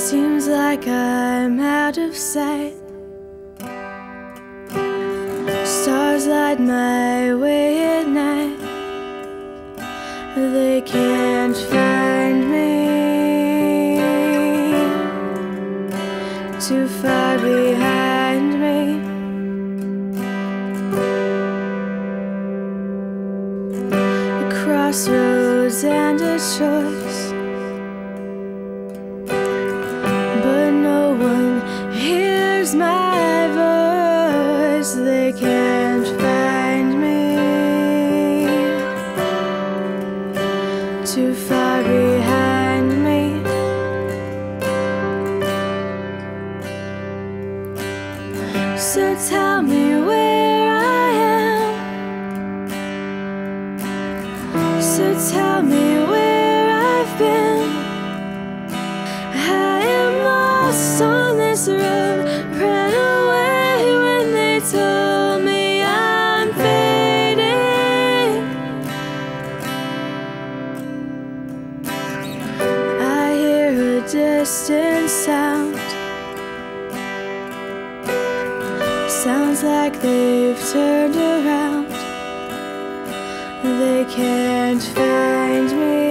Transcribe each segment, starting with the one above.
Seems like I'm out of sight. Stars light my way at night. They can't find me. Too far behind me. A crossroads and a choice, but no one hears my voice. They can't find me. Too far behind me. So tell me where I am. So tell me where I've been. I am lost on this road. Ran away when they told me I'm fading. I hear a distant sound. Sounds like they've turned around. They can't find me.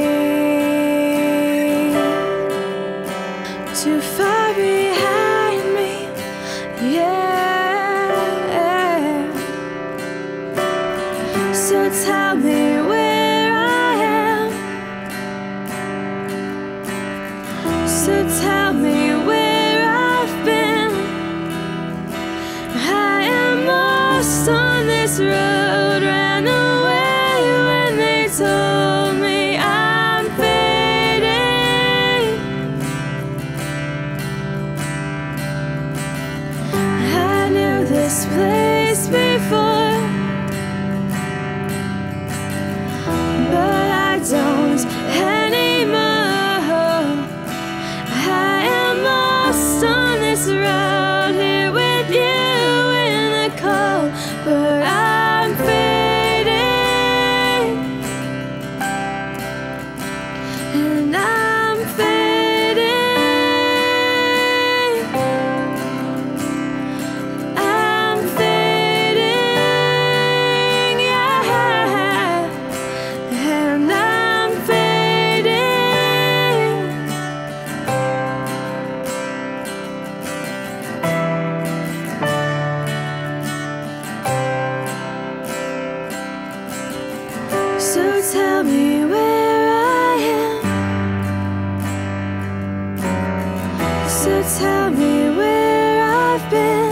Too far behind me, yeah. So tell me where I am. So tell me where I've been. I am lost on this road. Ran away when they told me I'm fading. I knew this place before, but I don't anymore. I am lost on this road, here with you in the cold, but I'm fading, and I'm fading, I'm fading, yeah, and I'm fading. So tell me where I am. So tell me where I've been.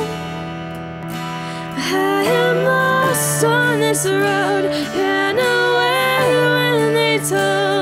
I am lost on this road. Ran away when they told